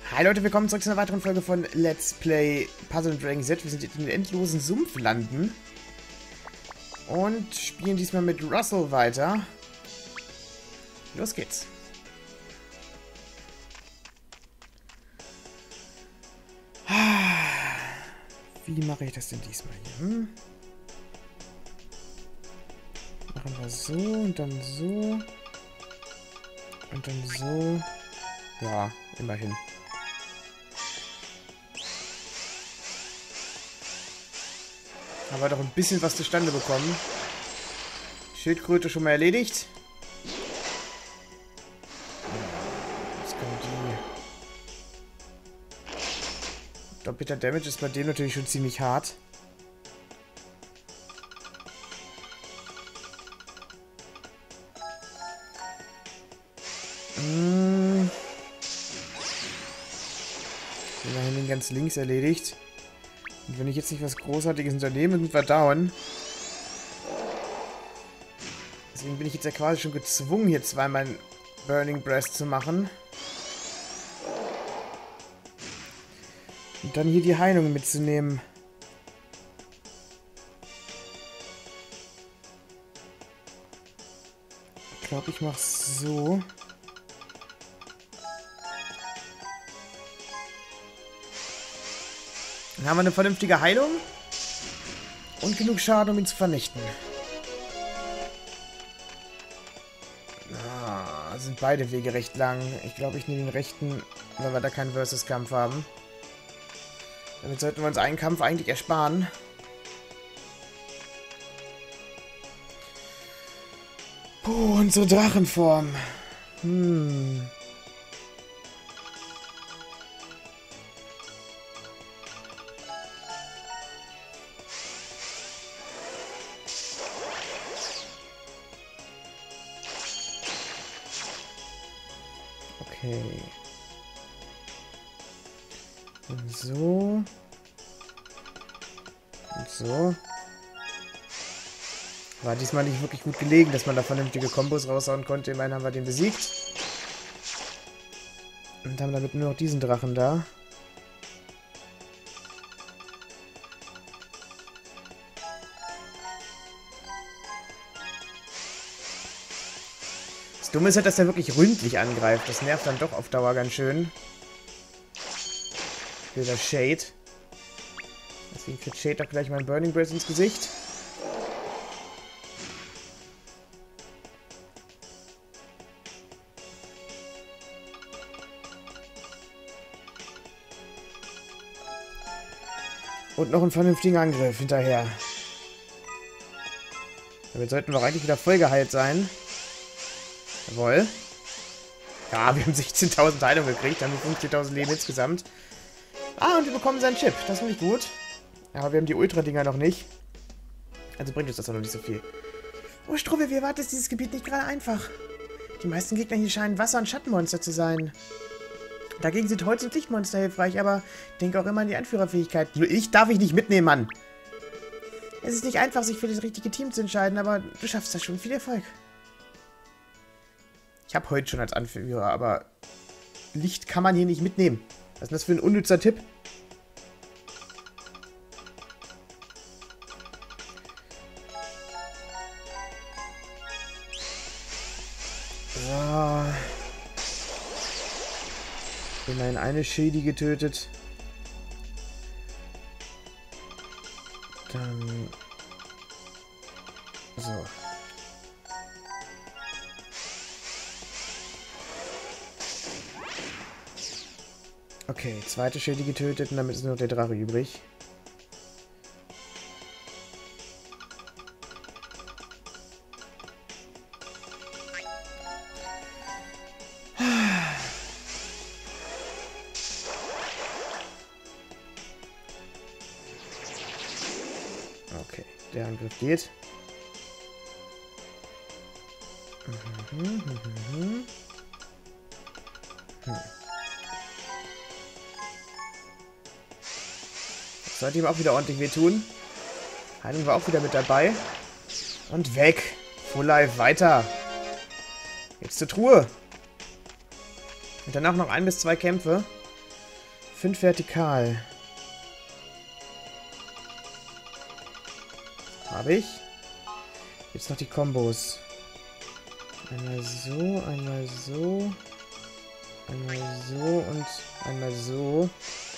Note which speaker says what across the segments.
Speaker 1: Hi Leute, willkommen zurück zu einer weiteren Folge von Let's Play Puzzle & Dragon Z. Wir sind jetzt in den endlosen Sumpf landen und spielen diesmal mit Russell weiter. Los geht's. Wie mache ich das denn diesmal hier? Machen wir so und dann so und dann so. Ja, immerhin. Haben wir doch ein bisschen was zustande bekommen. Schildkröte schon mal erledigt. Jetzt kommt die. Doppelter Damage ist bei dem natürlich schon ziemlich hart. Immerhin den ganz links erledigt. Und wenn ich jetzt nicht was Großartiges unternehme, sind wir down. Deswegen bin ich jetzt ja quasi schon gezwungen, hier zweimal einen Burning Breath zu machen. Und dann hier die Heilung mitzunehmen. Ich glaube, ich mache es so. Dann haben wir eine vernünftige Heilung und genug Schaden, um ihn zu vernichten. Sind beide Wege recht lang. Ich glaube, ich nehme den rechten, weil wir da keinen Versus-Kampf haben. Damit sollten wir uns einen Kampf eigentlich ersparen. Puh, unsere Drachenform. Okay. Und so. Und so. War diesmal nicht wirklich gut gelegen, dass man da vernünftige Kombos raushauen konnte. Immerhin haben wir den besiegt. Und haben damit nur noch diesen Drachen da. Das Dumme ist halt, dass er wirklich ründlich angreift. Das nervt dann doch auf Dauer ganz schön. Dieser Shade. Deswegen kriegt Shade auch gleich mal ein Burning Breath ins Gesicht. Und noch einen vernünftigen Angriff hinterher. Damit sollten wir eigentlich wieder voll geheilt sein. Jawohl. Ja, wir haben 16.000 Heilung gekriegt, haben wir 15.000 Leben insgesamt. Ah, und wir bekommen seinen Chip. Das finde ich gut. Aber wir haben die Ultra-Dinger noch nicht. Also bringt uns das auch noch nicht so viel. Oh, Struwwel, wie erwartet ist dieses Gebiet nicht gerade einfach? Die meisten Gegner hier scheinen Wasser- und Schattenmonster zu sein. Dagegen sind Holz- und Lichtmonster hilfreich, aber denke auch immer an die Anführerfähigkeit. Nur ich darf ich nicht mitnehmen, Mann. Es ist nicht einfach, sich für das richtige Team zu entscheiden, aber du schaffst das schon. Viel Erfolg. Ich habe heute schon als Anführer, aber Licht kann man hier nicht mitnehmen. Was ist das für ein unnützer Tipp? So. Immerhin eine Schildi getötet. Dann... So. Okay, zweite Schilde getötet und damit ist nur noch der Drache übrig. Okay, der Angriff geht. Sollte ihm auch wieder ordentlich wehtun. Heilung war auch wieder mit dabei. Und weg. Full Life, weiter. Jetzt zur Truhe. Und danach noch 1 bis 2 Kämpfe. 5 vertikal. Habe ich. Jetzt noch die Kombos. Einmal so, einmal so. Einmal so und einmal so.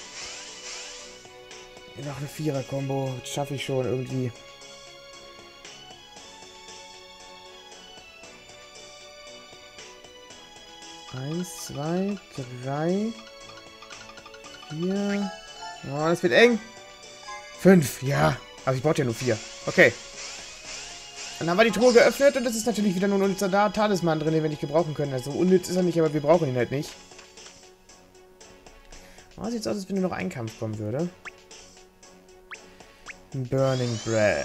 Speaker 1: Noch eine 4er-Kombo. Das schaffe ich schon irgendwie. Eins, zwei, drei, 4. Oh, das wird eng. 5, ja. Aber ich brauche ja nur 4. Okay. Dann haben wir die Truhe geöffnet und das ist natürlich wieder nur ein unnützer Talisman drin, den wir nicht gebrauchen können. Also unnütz ist er nicht, aber wir brauchen ihn halt nicht. Oh, sieht so aus, als wenn nur noch ein Kampf kommen würde. Burning Breath.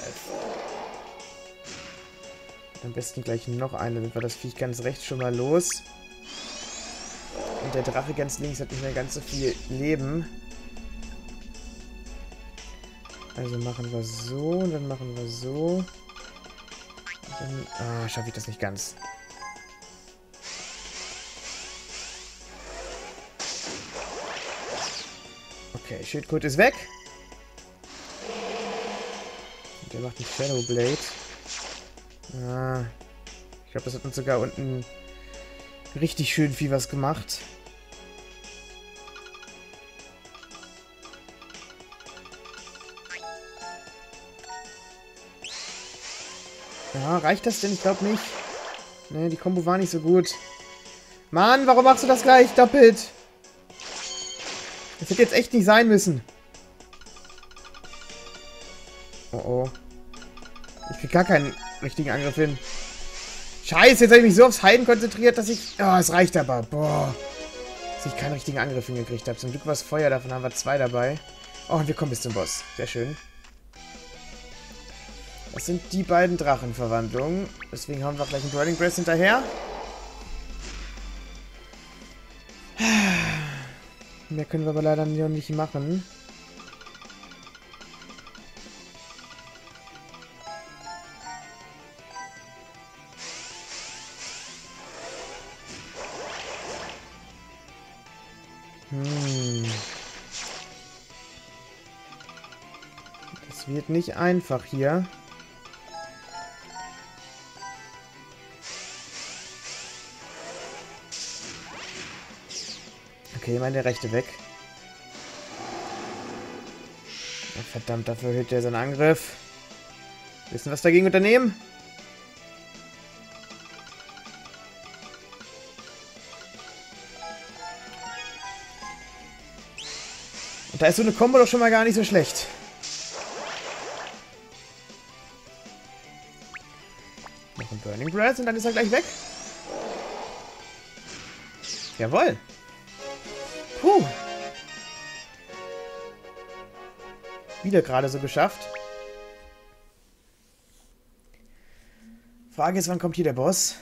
Speaker 1: Am besten gleich noch eine, dann wird das Viech ganz rechts schon mal los. Und der Drache ganz links hat nicht mehr ganz so viel Leben. Also machen wir so und dann machen wir so. Und dann schaffe ich das nicht ganz. Okay, Schildkröte ist weg. Und der macht einen Shadow Blade. Ich glaube, das hat uns sogar unten richtig schön viel was gemacht. Ja, reicht das denn? Ich glaube nicht. Ne, die Kombo war nicht so gut. Mann, warum machst du das gleich doppelt? Das hätte jetzt echt nicht sein müssen. Oh oh. Ich krieg gar keinen richtigen Angriff hin. Scheiße, jetzt habe ich mich so aufs Heiden konzentriert, dass ich... Oh, es reicht aber. Boah. Dass ich keinen richtigen Angriff hingekriegt habe. Zum Glück war es Feuer, davon haben wir 2 dabei. Oh, und wir kommen bis zum Boss. Sehr schön. Das sind die beiden Drachenverwandlungen. Deswegen haben wir gleich einen Burning Breath hinterher. Mehr können wir aber leider noch nicht machen. Das wird nicht einfach hier. Okay, meine rechte weg. Oh, verdammt, dafür hält er seinen Angriff. Wissen was dagegen unternehmen? Und da ist so eine Kombo doch schon mal gar nicht so schlecht. Noch ein Burning Breath und dann ist er gleich weg. Jawohl. Puh. Wieder gerade so geschafft. Frage ist, wann kommt hier der Boss?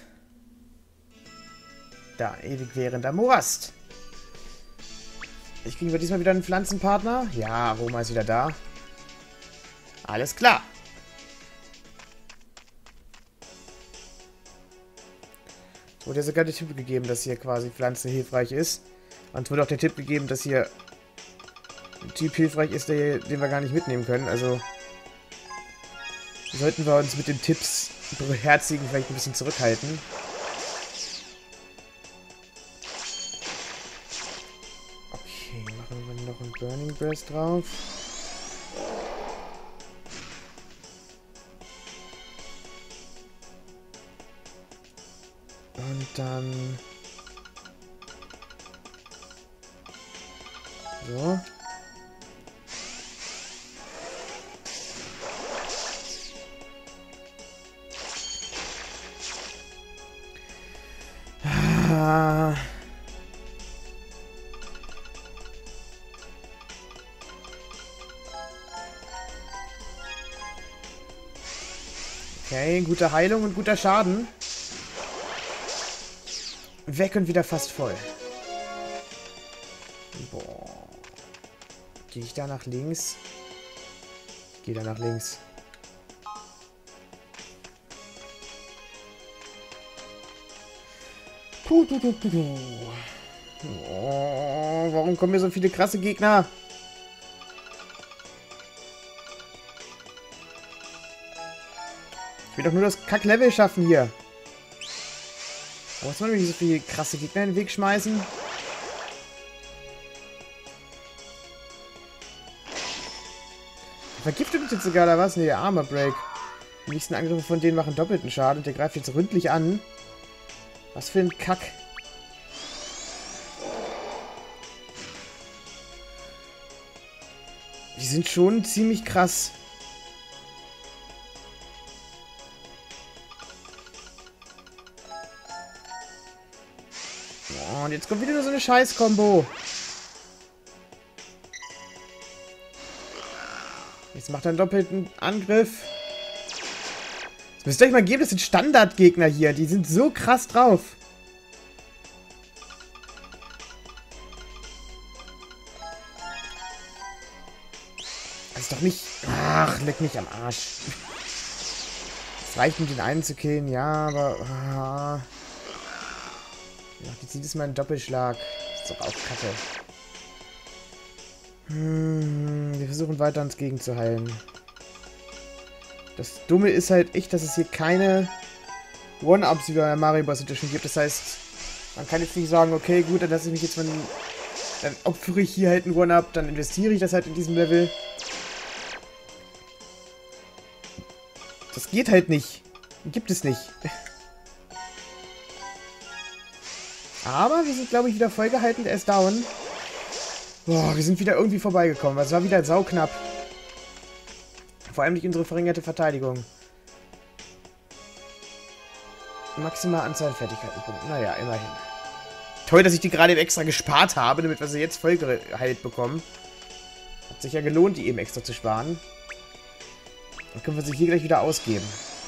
Speaker 1: Da, ewig währender Morast. Kriegen wir diesmal wieder einen Pflanzenpartner? Ja, Aroma ist wieder da. Alles klar. Es wurde ja sogar der Tipp gegeben, dass hier quasi Pflanze hilfreich ist. Und es wurde auch der Tipp gegeben, dass hier ein Typ hilfreich ist, den wir gar nicht mitnehmen können. Also sollten wir uns mit den Tipps beherzigen, vielleicht ein bisschen zurückhalten. Okay, machen wir noch einen Burning Breath drauf. Und dann... So. Okay, gute Heilung und guter Schaden. Weg und wieder fast voll. Boah. Gehe ich da nach links? Ich gehe da nach links. Puh. Oh, warum kommen hier so viele krasse Gegner? Ich will doch nur das Kack-Level schaffen hier. Muss man nicht so viele krasse Gegner in den Weg schmeißen? Vergiftet uns jetzt sogar, oder was? Ne, der Armor Break. Die nächsten Angriffe von denen machen doppelten Schaden und der greift jetzt ründlich an. Was für ein Kack. Die sind schon ziemlich krass. Oh, und jetzt kommt wieder nur so eine Scheiß-Kombo. Jetzt macht er einen doppelten Angriff. Das müsst ihr euch mal geben, das sind Standardgegner hier. Die sind so krass drauf. Das ist doch nicht... Ach, leck mich am Arsch. Es reicht, um den einen zu killen, ja, aber... Ah. Jetzt sieht es mal einen Doppelschlag. Das ist doch auch kacke. Wir versuchen weiter uns gegenzuheilen. Das Dumme ist halt echt, dass es hier keine One-Ups wie bei der Mario Bros. Edition gibt. Das heißt, man kann jetzt nicht sagen, okay, gut, dann lasse ich mich jetzt mal... Dann opfere ich hier halt einen One-Up, dann investiere ich das halt in diesem Level. Das geht halt nicht. Gibt es nicht. Aber wir sind, glaube ich, wieder vollgehalten. Der ist down. Boah, wir sind wieder irgendwie vorbeigekommen. Es war wieder sauknapp. Vor allem durch unsere verringerte Verteidigung. Maximal Anzahl an Fertigkeitenpunkten. Naja, immerhin. Toll, dass ich die gerade eben extra gespart habe, damit wir sie jetzt voll geheilt bekommen. Hat sich ja gelohnt, die eben extra zu sparen. Dann können wir sie hier gleich wieder ausgeben.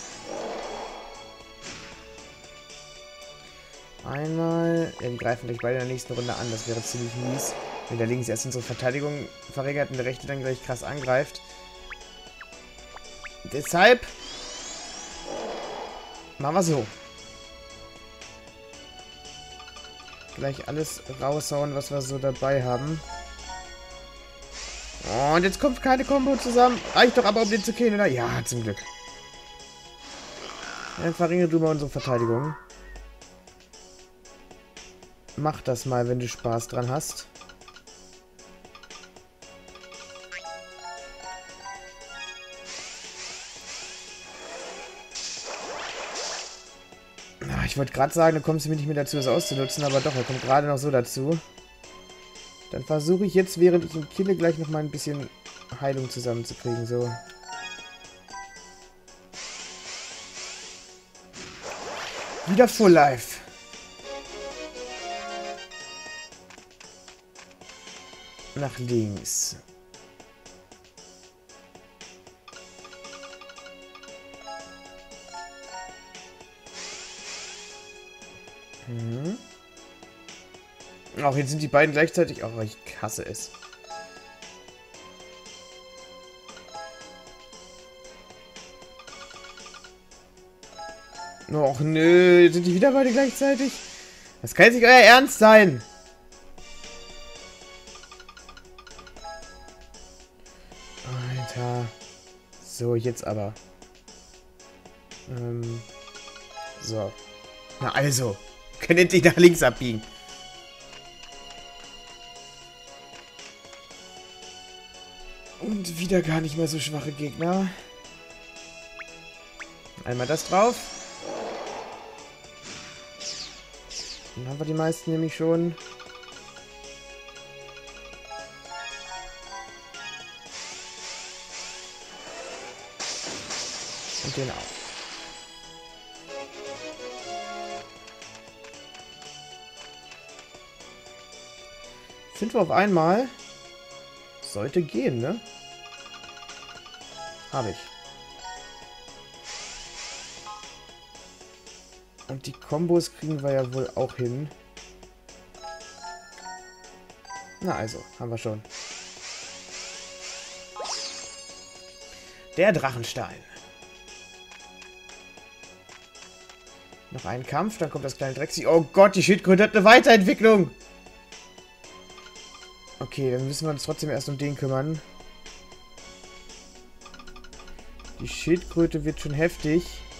Speaker 1: Einmal... Ja, die greifen gleich beide in der nächsten Runde an. Das wäre ziemlich mies. Wenn der links erst unsere Verteidigung verringert und der rechte dann gleich krass angreift. Deshalb... machen wir so. Gleich alles raushauen, was wir so dabei haben. Und jetzt kommt keine Combo zusammen. Reicht doch aber, um den zu killen, oder? Ja, zum Glück. Dann verringere du mal unsere Verteidigung. Mach das mal, wenn du Spaß dran hast. Ich wollte gerade sagen, du kommst mir nicht mehr dazu, das auszunutzen, aber doch, er kommt gerade noch so dazu. Dann versuche ich jetzt, während ich ihn kille, gleich noch mal ein bisschen Heilung zusammenzukriegen, so. Wieder Full Life. Nach links. Auch jetzt sind die beiden gleichzeitig. Oh, ich hasse es. Och nö, sind die wieder beide gleichzeitig? Das kann jetzt nicht euer Ernst sein. Alter. So, jetzt aber. So. Na also. Können endlich nach links abbiegen. Und wieder gar nicht mehr so schwache Gegner. Einmal das drauf. Dann haben wir die meisten nämlich schon. Und den auch. 5 auf einmal. Sollte gehen, ne? Habe ich. Und die Kombos kriegen wir ja wohl auch hin. Na also, haben wir schon. Der Drachenstein. Noch ein Kampf, dann kommt das kleine Drexi. Oh Gott, die Schildkröte hat eine Weiterentwicklung. Okay, dann müssen wir uns trotzdem erst um den kümmern. Die Schildkröte wird schon heftig.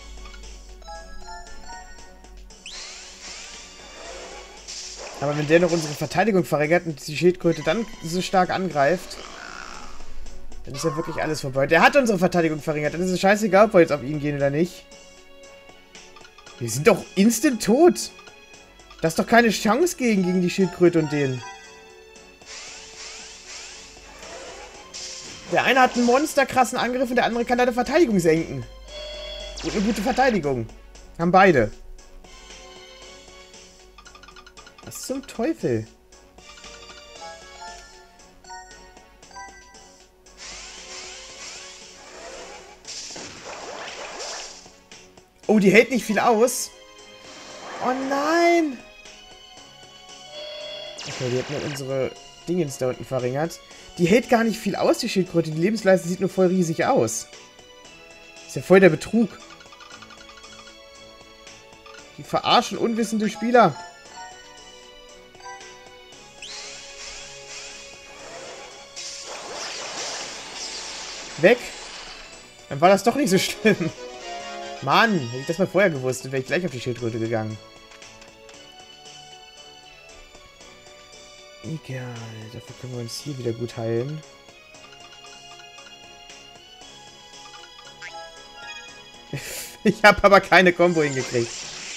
Speaker 1: Aber wenn der noch unsere Verteidigung verringert und die Schildkröte dann so stark angreift, dann ist ja wirklich alles vorbei. Der hat unsere Verteidigung verringert. Dann ist es scheißegal, ob wir jetzt auf ihn gehen oder nicht. Wir sind doch instant tot. Da ist doch keine Chance gegen die Schildkröte und den. Der eine hat einen monsterkrassen Angriff und der andere kann deine Verteidigung senken. Und eine gute Verteidigung. Haben beide. Was zum Teufel? Oh, die hält nicht viel aus. Oh nein! Okay, die hat mir unsere Dingens da unten verringert. Die hält gar nicht viel aus, die Schildkröte. Die Lebensleiste sieht nur voll riesig aus. Ist ja voll der Betrug. Die verarschen unwissende Spieler. Weg. Dann war das doch nicht so schlimm. Mann, hätte ich das mal vorher gewusst, dann wäre ich gleich auf die Schildkröte gegangen. Egal, dafür können wir uns hier wieder gut heilen. Ich habe aber keine Combo hingekriegt.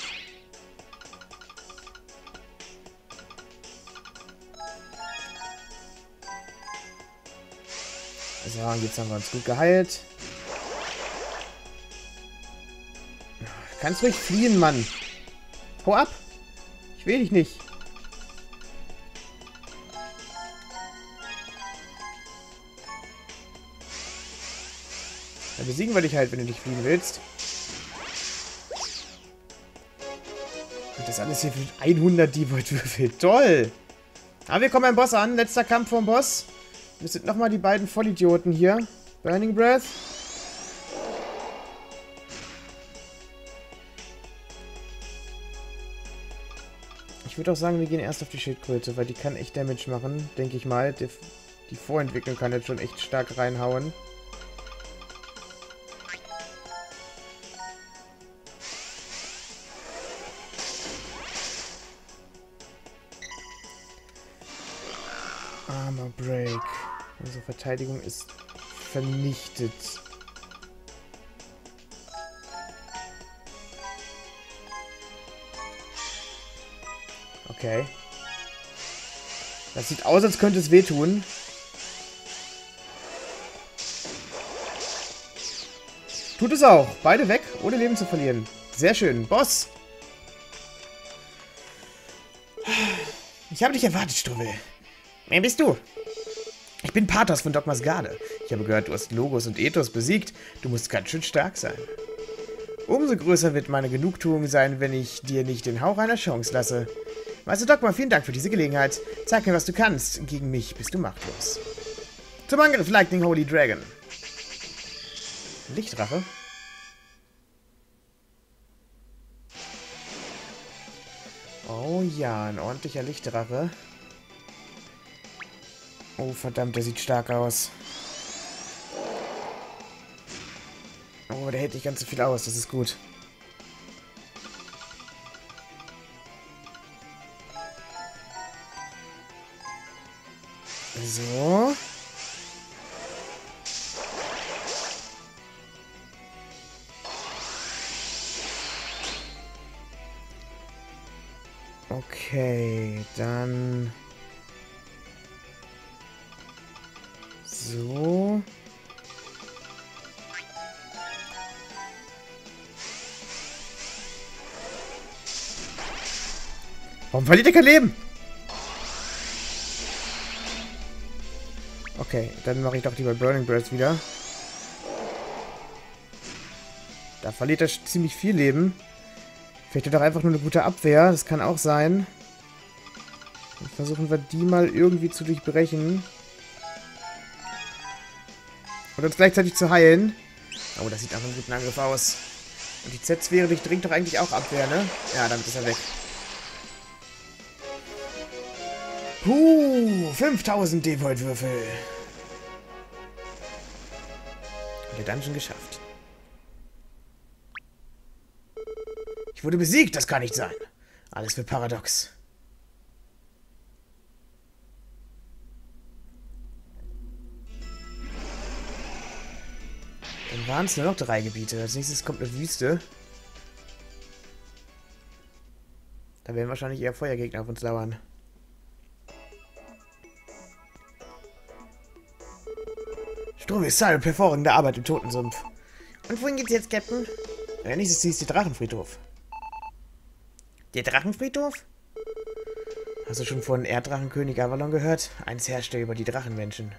Speaker 1: So, und jetzt haben wir uns gut geheilt. Du kannst ruhig fliehen, Mann. Hau ab. Ich will dich nicht. Dann besiegen wir dich halt, wenn du nicht fliehen willst. Und das alles hier für 100 D-Volt-Würfel. Toll! Aber wir kommen beim Boss an. Letzter Kampf vom Boss. Das sind nochmal die beiden Vollidioten hier. Burning Breath. Ich würde auch sagen, wir gehen erst auf die Schildkröte, weil die kann echt Damage machen, denke ich mal. Die Vorentwicklung kann jetzt schon echt stark reinhauen. Armor Break. Unsere Verteidigung ist vernichtet. Okay. Das sieht aus, als könnte es wehtun. Tut es auch. Beide weg, ohne Leben zu verlieren. Sehr schön. Boss! Ich habe dich erwartet, Struwwel. Wer bist du? Ich bin Pathos von Dogmas Garde. Ich habe gehört, du hast Logos und Ethos besiegt. Du musst ganz schön stark sein. Umso größer wird meine Genugtuung sein, wenn ich dir nicht den Hauch einer Chance lasse. Meister Dogma, vielen Dank für diese Gelegenheit. Zeig mir, was du kannst. Gegen mich bist du machtlos. Zum Angriff, Lightning Holy Dragon. Lichtrache. Oh ja, ein ordentlicher Lichtrache. Oh, verdammt, der sieht stark aus. Oh, der hält nicht ganz so viel aus, das ist gut. So. Okay, dann... So. Warum verliert er kein Leben? Okay, dann mache ich doch lieber Burning Breath wieder. Da verliert er ziemlich viel Leben. Vielleicht hat er doch einfach nur eine gute Abwehr. Das kann auch sein. Dann versuchen wir die mal irgendwie zu durchbrechen. Und uns gleichzeitig zu heilen. Oh, das sieht nach einem guten Angriff aus. Und die Z-Sphäre durchdringt doch eigentlich auch Abwehr, ne? Ja, damit ist er weg. 5000 Devoid-Würfel. Der Dungeon geschafft. Ich wurde besiegt, das kann nicht sein. Alles für Paradox. Dann waren es nur noch 3 Gebiete. Als nächstes kommt eine Wüste. Da werden wahrscheinlich eher Feuergegner auf uns lauern. Strohwissal, hervorragende Arbeit im Totensumpf. Und wohin geht's jetzt, Captain? Der nächste Ziel ist der Drachenfriedhof. Der Drachenfriedhof? Hast du schon von Erddrachenkönig Avalon gehört? Eins herrschte über die Drachenmenschen.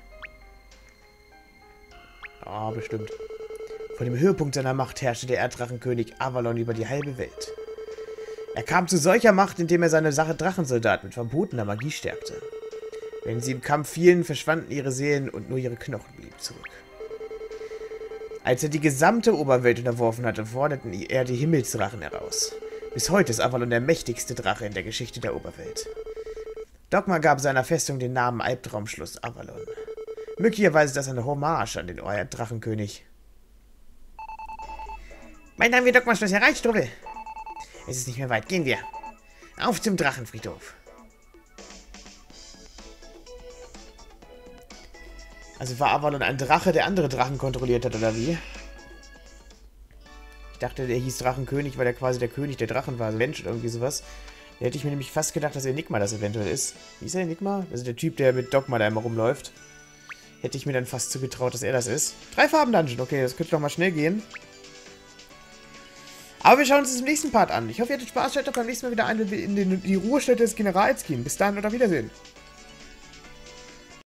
Speaker 1: Ah, bestimmt. Vor dem Höhepunkt seiner Macht herrschte der Erddrachenkönig Avalon über die halbe Welt. Er kam zu solcher Macht, indem er seine Sache Drachensoldaten mit verbotener Magie stärkte. Wenn sie im Kampf fielen, verschwanden ihre Seelen und nur ihre Knochen blieben zurück. Als er die gesamte Oberwelt unterworfen hatte, forderten er die Himmelsdrachen heraus. Bis heute ist Avalon der mächtigste Drache in der Geschichte der Oberwelt. Dogma gab seiner Festung den Namen Albtraumschloss Avalon. Möglicherweise ist das eine Hommage an den Drachenkönig. Meinen haben wir Dogma-Schloss erreicht, Dore? Es ist nicht mehr weit, gehen wir. Auf zum Drachenfriedhof. Also war Avalon ein Drache, der andere Drachen kontrolliert hat, oder wie? Ich dachte, der hieß Drachenkönig, weil er quasi der König der Drachen war, also Mensch oder irgendwie sowas. Da hätte ich mir nämlich fast gedacht, dass Enigma das eventuell ist. Wie ist der Enigma? Also der Typ, der mit Dogma da immer rumläuft. Hätte ich mir dann fast zugetraut, dass er das ist. 3 Farben-Dungeon, okay, das könnte doch mal schnell gehen. Aber wir schauen uns das im nächsten Part an. Ich hoffe, ihr hattet Spaß. Schaut doch beim nächsten Mal wieder ein, in die Ruhestätte des Generals gehen. Bis dann und auf Wiedersehen.